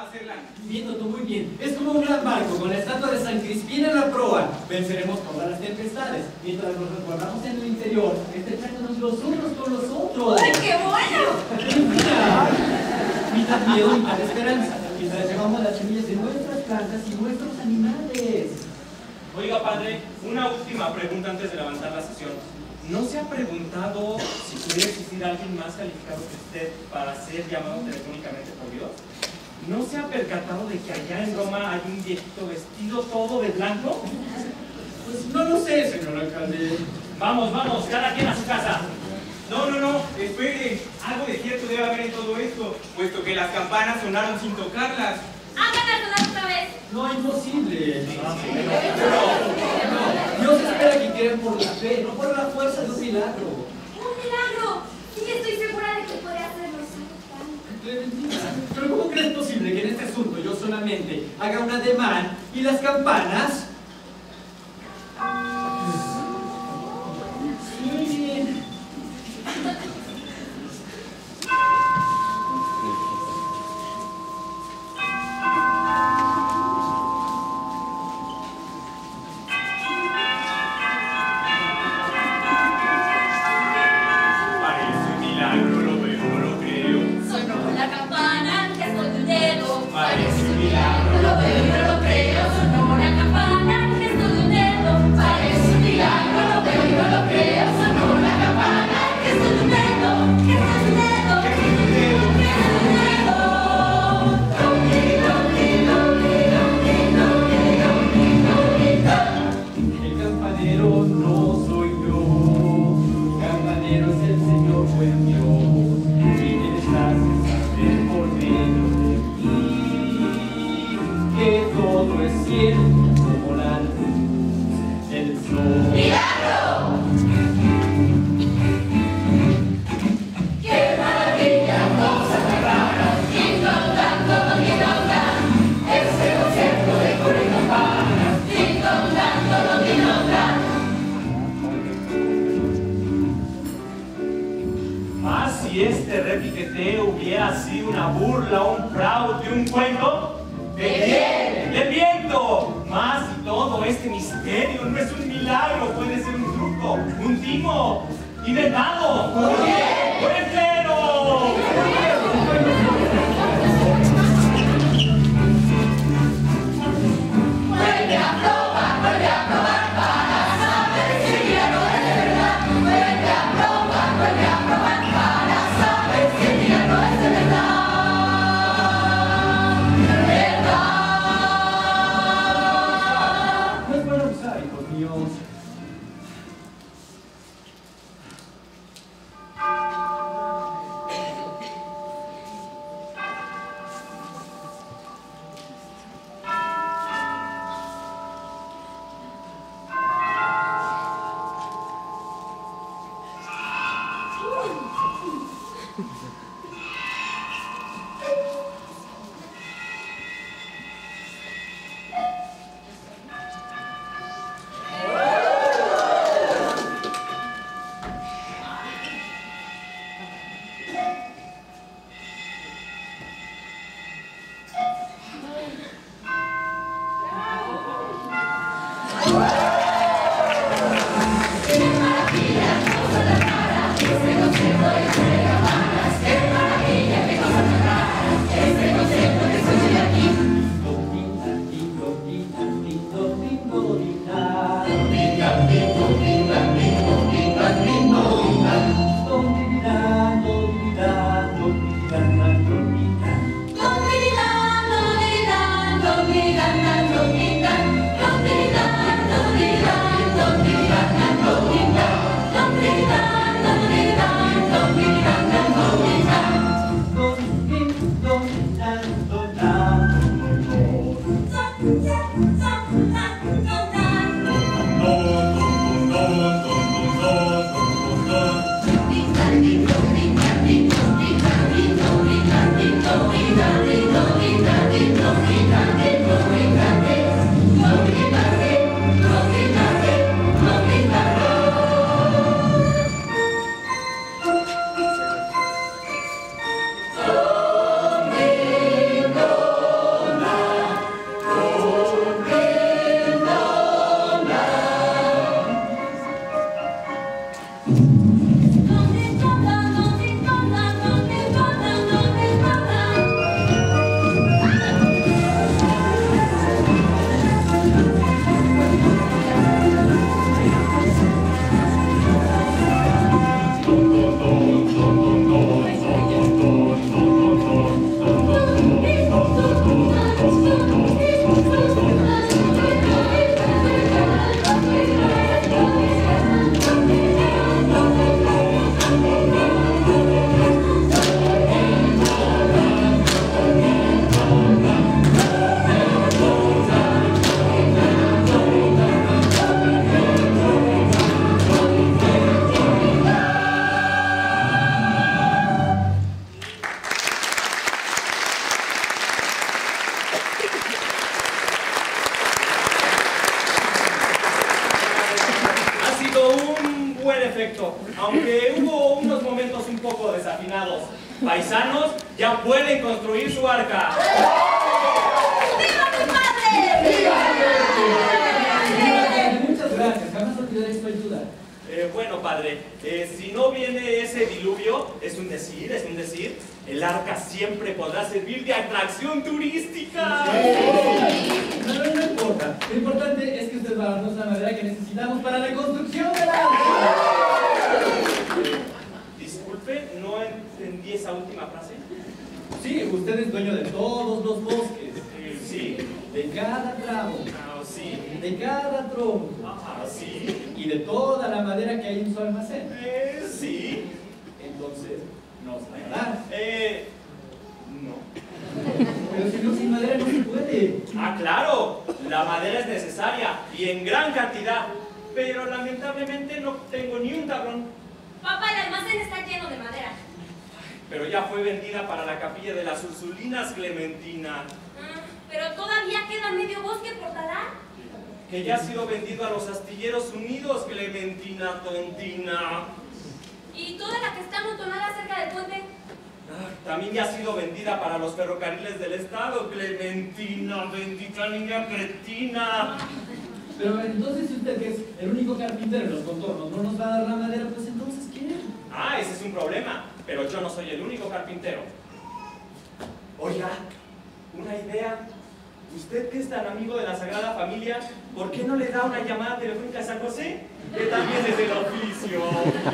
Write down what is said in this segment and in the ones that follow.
cómo hacerla. Viendo tú muy bien. Es como un gran barco con la estatua de San Crispín en la proa. Venceremos todas las tempestades. Mientras nos resguardamos en el interior, estrechándonos los unos con los otros. ¡Ay, qué bueno! Mira, mitad miedo, mitad esperanza. Mientras llevamos las semillas de nuestras plantas y nuestros animales. Oiga, padre, una última pregunta antes de levantar la sesión. ¿No se ha preguntado si pudiera existir alguien más calificado que usted para ser llamado telefónicamente por Dios? ¿No se ha percatado de que allá en Roma hay un viejito vestido todo de blanco? Pues no lo sé, señor alcalde. Vamos, vamos, cada quien a su casa. No, espere. Algo de cierto debe haber en todo esto, puesto que las campanas sonaron sin tocarlas. ¡Háganla sonar otra vez! No, imposible. No, Dios espera que crean por la fe, no por la fuerza de un milagro. ¡Un milagro! Sí, estoy segura de que puede hacerlo. Clementina, pero ¿cómo crees posible que en este asunto yo solamente haga un ademán y las campanas? Sí. Si este repiqueteo hubiera sido una burla, un fraude, un cuento, ¿de quién? ¡De viento! Más y todo este misterio no es un milagro, puede ser un truco, un timo, inventado. ¿Por qué? ¡Por el clero! Vuelve a probar para saber si el milagro es de verdad. Vuelve a probar para saber si el milagro es de verdad. No es bueno usar, hijos míos. Ha sido un buen efecto, aunque hubo unos momentos un poco desafinados. Paisanos, ya pueden construir su arca. ¡Viva mi padre! ¡Viva! Muchas gracias, jamás olvidaré su ayuda. Bueno, padre, si no viene ese diluvio, es un decir, el arca siempre podrá servir de atracción turística. No importa, lo importante es que usted va a darnos la madera que necesitamos para la construcción del arca. Disculpe, no entendí esa última frase. Sí, usted es dueño de todos los bosques, Sí. de cada tramo, Ah, sí. de cada tronco Ah, sí. y de toda la madera que hay en su almacén. Sí. Entonces, nos la dará. No. Pero si no, sin madera no se puede. Ah, claro, la madera es necesaria y en gran cantidad, pero lamentablemente no tengo ni un tablón. Papá, el almacén está lleno de madera. Pero ya fue vendida para la capilla de las Ursulinas, Clementina, Pero todavía queda medio bosque por talar. que ya ha sido vendido a los Astilleros Unidos, Clementina, tontina. Y toda la que está amontonada cerca del puente. También ya ha sido vendida para los ferrocarriles del Estado, Clementina, bendita niña cretina. Pero entonces, si usted, que es el único carpintero en los contornos, no nos va a dar la madera, pues entonces, ¿quién? Ah, ese es un problema, pero yo no soy el único carpintero. Oiga, una idea. Usted que es tan amigo de la Sagrada Familia, ¿por qué no le da una llamada telefónica a San José? Que también es del oficio.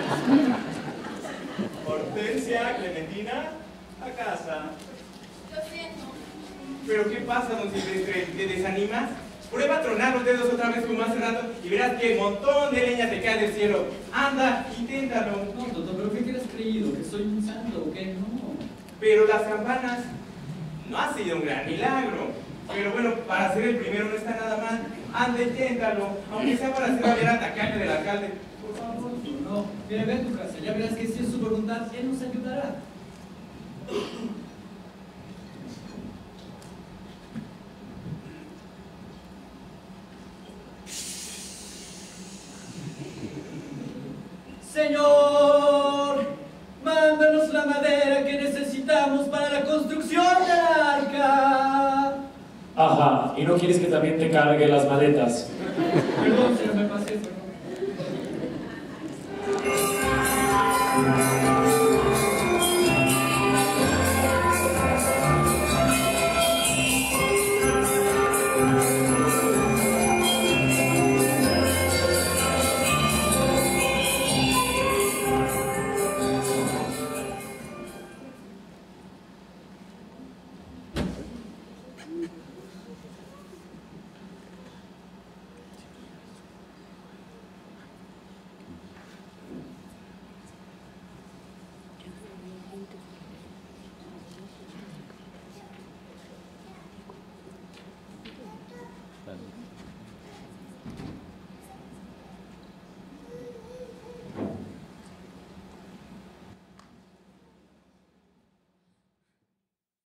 Hortensia, Clementina, a casa. Lo siento. ¿Pero qué pasa, don Silvestre? ¿Te desanimas? Prueba a tronar los dedos otra vez como hace rato y verás que el montón de leña te cae del cielo. Anda, inténtalo. No, tonto, ¿pero qué crees creído? ¿Que soy un santo o qué? No. Pero las campanas no ha sido un gran milagro. Pero bueno, para ser el primero no está nada mal. Anda, inténtalo, aunque sea para hacer valer al tacaño del alcalde. Por favor, no. Mira, ve a tu casa, ya verás que si es su voluntad, él nos ayudará. Señor, mándanos la madera que necesitamos para la construcción del arca. Ajá, ¿y no quieres que también te cargue las maletas? Perdón, señor, me pasé, pero no.